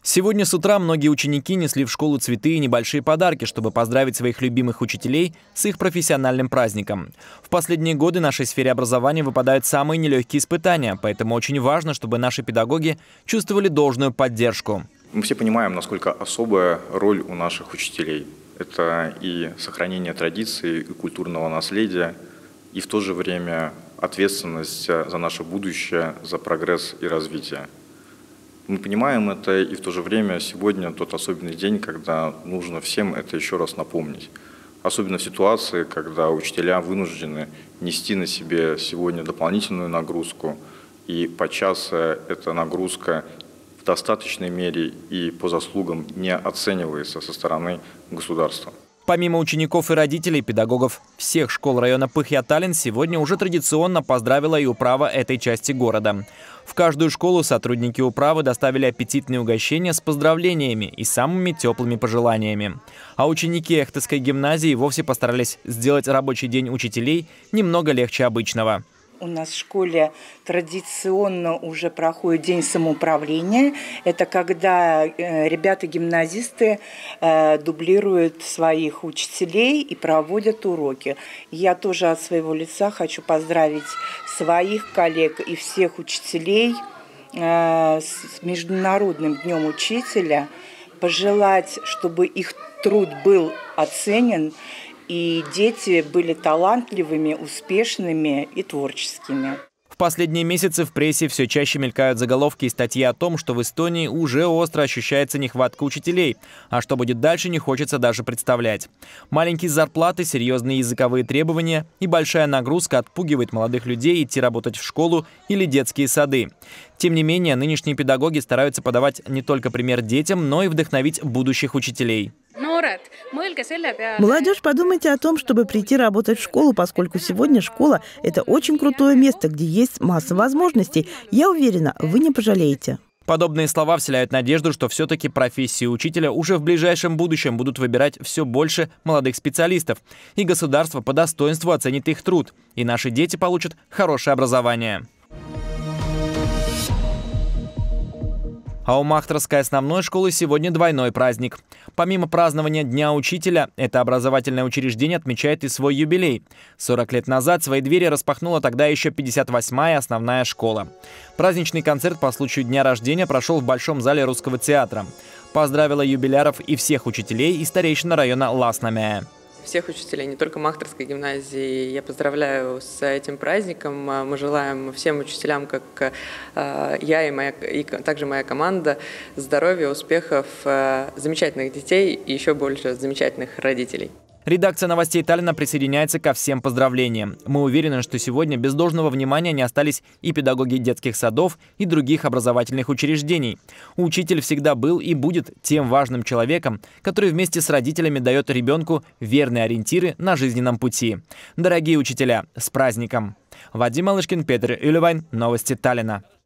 Сегодня с утра многие ученики несли в школу цветы и небольшие подарки, чтобы поздравить своих любимых учителей с их профессиональным праздником. В последние годы нашей сфере образования выпадают самые нелегкие испытания, поэтому очень важно, чтобы наши педагоги чувствовали должную поддержку. Мы все понимаем, насколько особая роль у наших учителей. Это и сохранение традиций, и культурного наследия, и в то же время ответственность за наше будущее, за прогресс и развитие. Мы понимаем это, и в то же время сегодня тот особенный день, когда нужно всем это еще раз напомнить. Особенно в ситуации, когда учителя вынуждены нести на себе сегодня дополнительную нагрузку, и подчас эта нагрузка в достаточной мере и по заслугам не оценивается со стороны государства. Помимо учеников и родителей, педагогов всех школ района Пыхьяталин сегодня уже традиционно поздравила и управа этой части города. В каждую школу сотрудники управы доставили аппетитные угощения с поздравлениями и самыми теплыми пожеланиями. А ученики Эхтовской гимназии вовсе постарались сделать рабочий день учителей немного легче обычного. У нас в школе традиционно уже проходит день самоуправления. Это когда ребята-гимназисты дублируют своих учителей и проводят уроки. Я тоже от своего лица хочу поздравить своих коллег и всех учителей с Международным днем учителя, пожелать, чтобы их труд был оценен, и дети были талантливыми, успешными и творческими. В последние месяцы в прессе все чаще мелькают заголовки и статьи о том, что в Эстонии уже остро ощущается нехватка учителей. А что будет дальше, не хочется даже представлять. Маленькие зарплаты, серьезные языковые требования и большая нагрузка отпугивает молодых людей идти работать в школу или детские сады. Тем не менее, нынешние педагоги стараются подавать не только пример детям, но и вдохновить будущих учителей. Молодежь, подумайте о том, чтобы прийти работать в школу, поскольку сегодня школа – это очень крутое место, где есть масса возможностей. Я уверена, вы не пожалеете. Подобные слова вселяют надежду, что все-таки профессию учителя уже в ближайшем будущем будут выбирать все больше молодых специалистов. И государство по достоинству оценит их труд. И наши дети получат хорошее образование. А у Махтарской основной школы сегодня двойной праздник. Помимо празднования Дня учителя, это образовательное учреждение отмечает и свой юбилей. 40 лет назад свои двери распахнула тогда еще 58-я основная школа. Праздничный концерт по случаю дня рождения прошел в Большом зале Русского театра. Поздравила юбиляров и всех учителей и старейшина района Ласнамяя. Всех учителей, не только Махтарской гимназии, я поздравляю с этим праздником. Мы желаем всем учителям, как я и также моя команда, здоровья, успехов, замечательных детей и еще больше замечательных родителей. Редакция «Новостей Таллина» присоединяется ко всем поздравлениям. Мы уверены, что сегодня без должного внимания не остались и педагоги детских садов, и других образовательных учреждений. Учитель всегда был и будет тем важным человеком, который вместе с родителями дает ребенку верные ориентиры на жизненном пути. Дорогие учителя, с праздником! Вадим Малышкин, Петр Ильвайн, «Новости Таллина».